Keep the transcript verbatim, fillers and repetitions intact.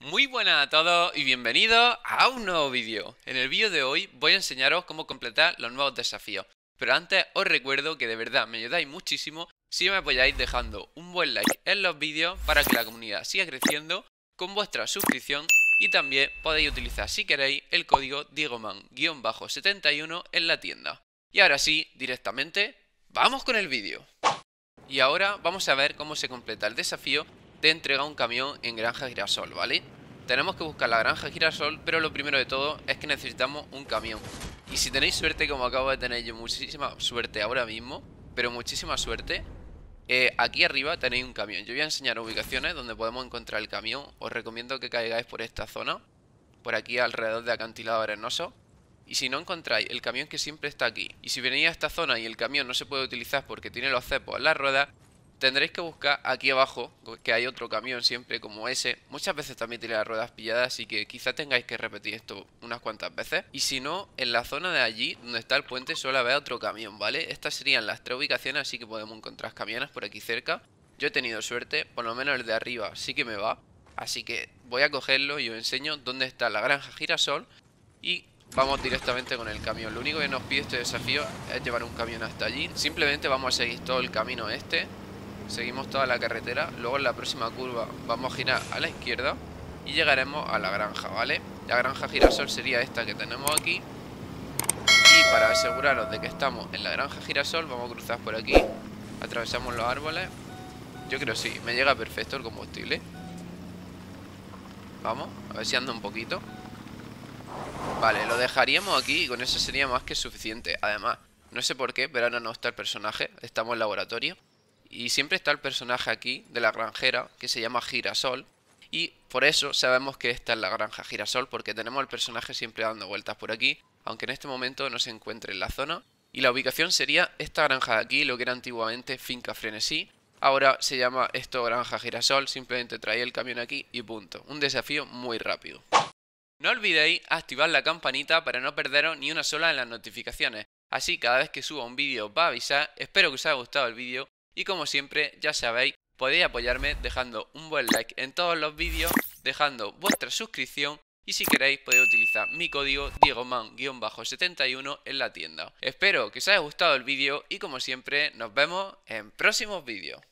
Muy buenas a todos y bienvenidos a un nuevo vídeo. En el vídeo de hoy voy a enseñaros cómo completar los nuevos desafíos. Pero antes os recuerdo que de verdad me ayudáis muchísimo si me apoyáis dejando un buen like en los vídeos para que la comunidad siga creciendo con vuestra suscripción y también podéis utilizar si queréis el código diegoman setenta y uno en la tienda. Y ahora sí, directamente, ¡vamos con el vídeo! Y ahora vamos a ver cómo se completa el desafío de entregar un camión en Granja Girasol, ¿vale? Tenemos que buscar la Granja Girasol, pero lo primero de todo es que necesitamos un camión. Y si tenéis suerte, como acabo de tener yo muchísima suerte ahora mismo, pero muchísima suerte, eh, aquí arriba tenéis un camión. Yo voy a enseñar ubicaciones donde podemos encontrar el camión. Os recomiendo que caigáis por esta zona, por aquí alrededor de acantilado arenoso. Y si no encontráis el camión, que siempre está aquí, y si venís a esta zona y el camión no se puede utilizar porque tiene los cepos en las ruedas, tendréis que buscar aquí abajo, que hay otro camión siempre como ese. Muchas veces también tiene las ruedas pilladas, así que quizá tengáis que repetir esto unas cuantas veces. Y si no, en la zona de allí, donde está el puente, suele haber otro camión, ¿vale? Estas serían las tres ubicaciones, así que podemos encontrar camiones por aquí cerca. Yo he tenido suerte, por lo menos el de arriba sí que me va. Así que voy a cogerlo y os enseño dónde está la Granja Girasol y vamos directamente con el camión. Lo único que nos pide este desafío es llevar un camión hasta allí. Simplemente vamos a seguir todo el camino este. Seguimos toda la carretera. Luego en la próxima curva vamos a girar a la izquierda y llegaremos a la granja, ¿vale? La Granja Girasol sería esta que tenemos aquí. Y para aseguraros de que estamos en la Granja Girasol, vamos a cruzar por aquí. Atravesamos los árboles. Yo creo sí, me llega perfecto el combustible. Vamos, a ver si anda un poquito. Vale, lo dejaríamos aquí y con eso sería más que suficiente. Además, no sé por qué, pero ahora no está el personaje. Estamos en laboratorio y siempre está el personaje aquí de la granjera, que se llama Girasol. Y por eso sabemos que esta es la Granja Girasol, porque tenemos el personaje siempre dando vueltas por aquí, aunque en este momento no se encuentre en la zona. Y la ubicación sería esta granja de aquí, lo que era antiguamente Finca Frenesí. Ahora se llama esto Granja Girasol, simplemente trae el camión aquí y punto. Un desafío muy rápido. No olvidéis activar la campanita para no perderos ni una sola de las notificaciones. Así cada vez que suba un vídeo os va a avisar. Espero que os haya gustado el vídeo. Y como siempre, ya sabéis, podéis apoyarme dejando un buen like en todos los vídeos, dejando vuestra suscripción. Y si queréis podéis utilizar mi código diegoman setenta y uno en la tienda. Espero que os haya gustado el vídeo y como siempre nos vemos en próximos vídeos.